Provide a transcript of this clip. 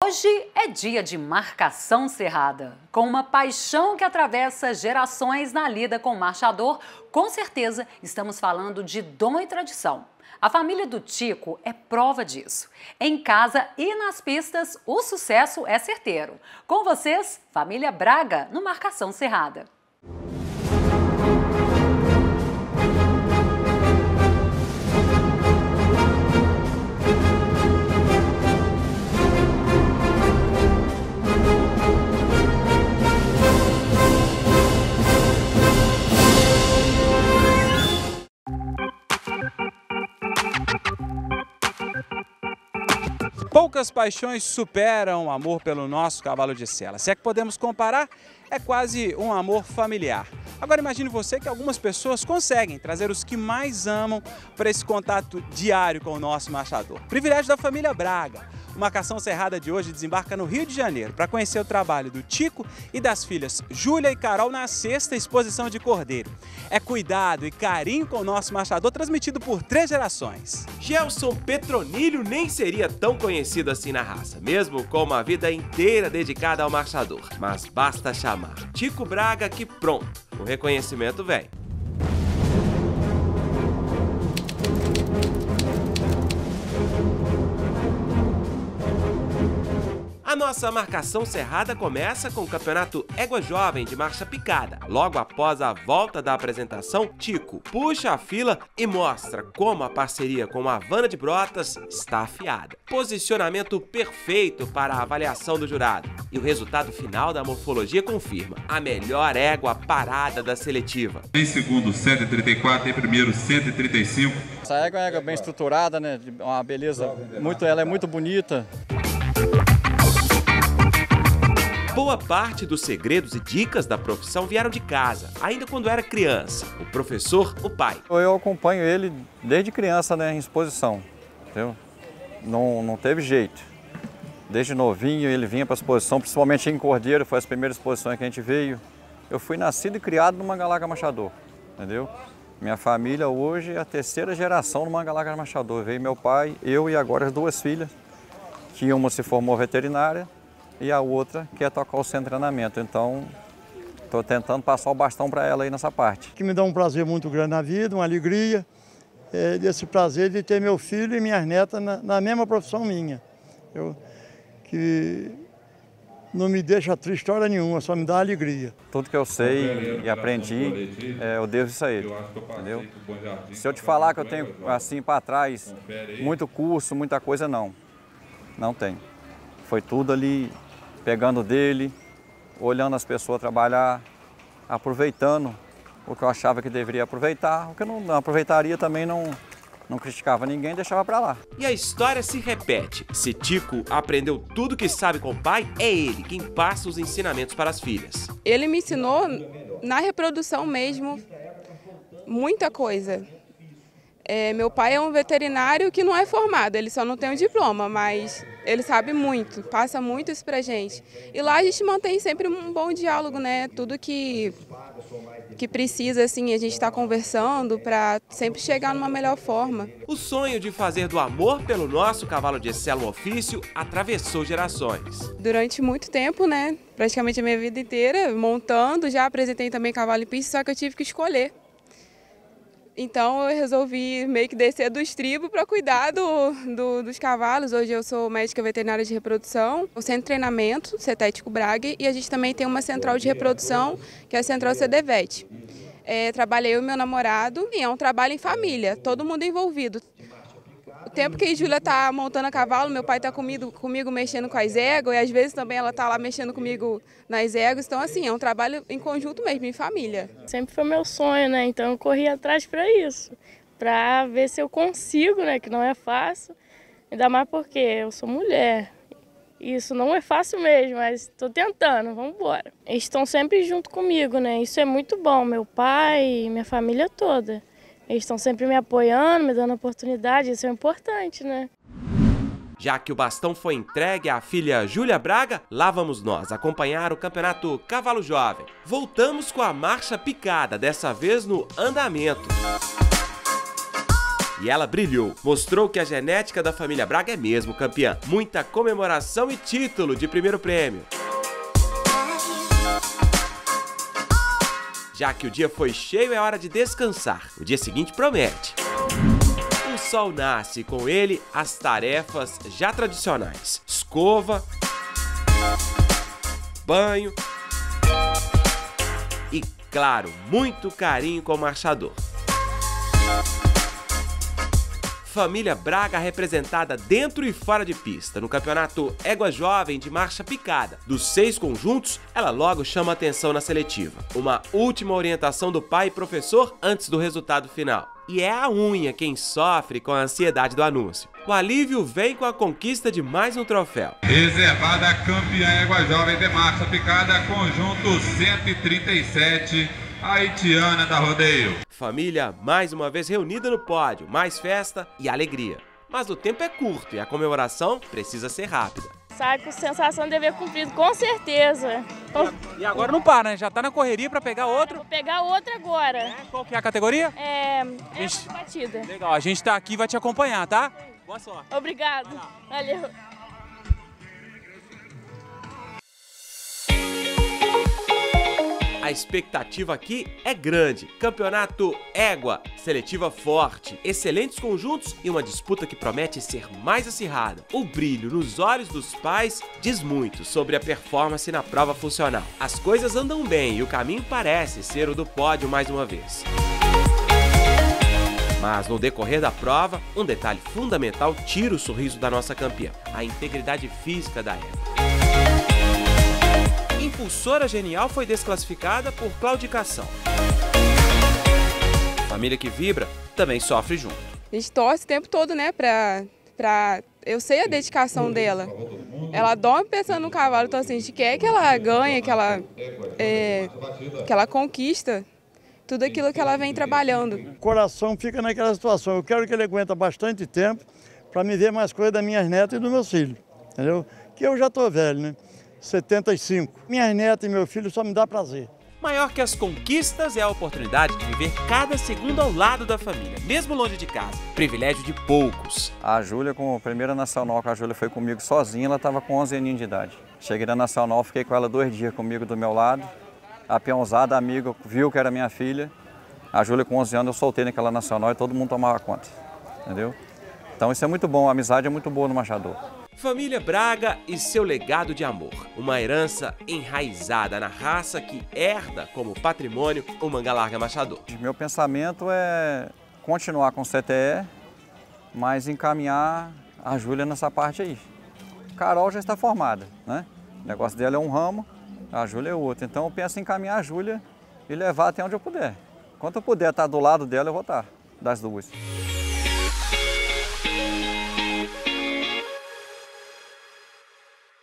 Hoje é dia de marcação cerrada. Com uma paixão que atravessa gerações na lida com o marchador, com certeza estamos falando de dom e tradição. A família do Tico é prova disso. Em casa e nas pistas, o sucesso é certeiro. Com vocês, família Braga no Marcação Cerrada. Poucas paixões superam o amor pelo nosso cavalo de sela. Se é que podemos comparar, é quase um amor familiar. Agora imagine você que algumas pessoas conseguem trazer os que mais amam para esse contato diário com o nosso marchador. Privilégio da família Braga. O Marcação Cerrada de hoje desembarca no Rio de Janeiro para conhecer o trabalho do Tico e das filhas Júlia e Carol na 6ª exposição de Cordeiro. É cuidado e carinho com o nosso marchador transmitido por 3 gerações. Gelson Petronilho nem seria tão conhecido assim na raça, mesmo com uma vida inteira dedicada ao marchador. Mas basta chamar Tico Braga que pronto, o reconhecimento vem. A nossa marcação cerrada começa com o Campeonato Égua Jovem de Marcha Picada. Logo após a volta da apresentação, Tico puxa a fila e mostra como a parceria com a Havana de Brotas está afiada. Posicionamento perfeito para a avaliação do jurado. E o resultado final da morfologia confirma a melhor égua parada da seletiva. Em segundo, 134, em primeiro, 135. Essa égua é uma égua bem estruturada, né? Uma beleza, ela é muito bonita. Boa parte dos segredos e dicas da profissão vieram de casa, ainda quando era criança. O professor, o pai. Eu acompanho ele desde criança, né, em exposição, entendeu? Não teve jeito. Desde novinho ele vinha para a exposição, principalmente em Cordeiro, foi as primeiras exposições que a gente veio. Eu fui nascido e criado no Mangalaca Marchador, entendeu? Minha família hoje é a 3ª geração no Mangalaca Marchador. Veio meu pai, eu e agora as 2 filhas, que uma se formou veterinária e a outra quer tocar o centro de treinamento. Então, estou tentando passar o bastão para ela aí nessa parte. Que me dá um prazer muito grande na vida, uma alegria, desse prazer de ter meu filho e minhas netas na mesma profissão minha. Que não me deixa triste hora nenhuma, só me dá alegria. Tudo que eu sei e aprendi, eu devo isso a ele, entendeu? Se eu te falar que eu tenho, assim, para trás, muito curso, muita coisa, não tenho. Foi tudo ali, pegando dele, olhando as pessoas trabalhar, aproveitando o que eu achava que deveria aproveitar, o que eu não aproveitaria também não criticava ninguém, deixava para lá. E a história se repete. Se Tico aprendeu tudo que sabe com o pai, é ele quem passa os ensinamentos para as filhas. Ele me ensinou na reprodução mesmo muita coisa. Meu pai é um veterinário que não é formado, ele só não tem um diploma, mas ele sabe muito, passa muito isso pra gente. E lá a gente mantém sempre um bom diálogo, né? Tudo que precisa, assim, a gente está conversando para sempre chegar numa melhor forma. O sonho de fazer do amor pelo nosso cavalo de sela um ofício atravessou gerações. Durante muito tempo, né? Praticamente a minha vida inteira, montando, já apresentei também cavalo em pista, só que eu tive que escolher. Então eu resolvi meio que descer do estribo para cuidar dos cavalos. Hoje eu sou médica veterinária de reprodução, o centro de treinamento, Cetético Braga, e a gente também tem uma central de reprodução, que é a central CDVET. Trabalhei eu e meu namorado, e é um trabalho em família, todo mundo envolvido. O tempo que a Júlia está montando a cavalo, meu pai está comigo mexendo com as éguas, e às vezes também ela está lá mexendo comigo nas éguas. Então, assim, é um trabalho em conjunto mesmo, em família. Sempre foi meu sonho, né? Então eu corri atrás para isso, para ver se eu consigo, né? Que não é fácil, ainda mais porque eu sou mulher. Isso não é fácil mesmo, mas estou tentando, vamos embora. Eles estão sempre junto comigo, né? Isso é muito bom, meu pai e minha família toda. Eles estão sempre me apoiando, me dando oportunidade, isso é importante, né? Já que o bastão foi entregue à filha Júlia Braga, lá vamos nós acompanhar o Campeonato Cavalo Jovem. Voltamos com a marcha picada, dessa vez no andamento. E ela brilhou, mostrou que a genética da família Braga é mesmo campeã. Muita comemoração e título de primeiro prêmio. Já que o dia foi cheio, é hora de descansar. O dia seguinte promete. O sol nasce, com ele as tarefas já tradicionais. Escova, banho e, claro, muito carinho com o marchador. Família Braga representada dentro e fora de pista no campeonato Égua Jovem de marcha picada. Dos 6 conjuntos, ela logo chama atenção na seletiva. Uma última orientação do pai e professor antes do resultado final. E é a unha quem sofre com a ansiedade do anúncio. O alívio vem com a conquista de mais um troféu. Reservada campeã Égua Jovem de marcha picada, conjunto 137, haitiana da rodeio. Família mais uma vez reunida no pódio, mais festa e alegria. Mas o tempo é curto e a comemoração precisa ser rápida. Sai com sensação de dever cumprido, com certeza. E agora não para, né? Já tá na correria para pegar outro. Vou pegar outra agora. Qual que é a categoria? É batida. Legal, a gente tá aqui e vai te acompanhar, tá? Boa sorte. Obrigado. Valeu. A expectativa aqui é grande. Campeonato Égua, seletiva forte, excelentes conjuntos e uma disputa que promete ser mais acirrada. O brilho nos olhos dos pais diz muito sobre a performance na prova funcional. As coisas andam bem e o caminho parece ser o do pódio mais uma vez. Mas no decorrer da prova, um detalhe fundamental tira o sorriso da nossa campeã: a integridade física da Égua. Impulsora Genial foi desclassificada por claudicação. Família que vibra também sofre junto. A gente torce o tempo todo, né, eu sei a dedicação dela. Ela dorme pensando no cavalo, então assim, a gente quer que ela ganhe, que ela conquista tudo aquilo que ela vem trabalhando. O coração fica naquela situação. Eu quero que ele aguente bastante tempo para me ver mais coisas das minhas netas e dos meus filhos, entendeu? Que eu já estou velho, né? 75. Minhas netas e meu filho só me dá prazer. Maior que as conquistas é a oportunidade de viver cada segundo ao lado da família, mesmo longe de casa. Privilégio de poucos. A Júlia, com a primeira nacional, que a Júlia foi comigo sozinha, ela estava com 11 aninhos de idade. Cheguei na nacional, fiquei com ela 2 dias comigo do meu lado. A peãozada, a amiga, viu que era minha filha. A Júlia com 11 anos eu soltei naquela nacional e todo mundo tomava conta, entendeu? Então isso é muito bom, a amizade é muito boa no marchador. Família Braga e seu legado de amor. Uma herança enraizada na raça que herda como patrimônio o Manga Larga Marchador. Meu pensamento é continuar com o CTE, mas encaminhar a Júlia nessa parte aí. Carol já está formada, né? O negócio dela é um ramo, a Júlia é outro. Então eu penso em encaminhar a Júlia e levar até onde eu puder. Enquanto eu puder estar do lado dela, eu vou estar, das duas.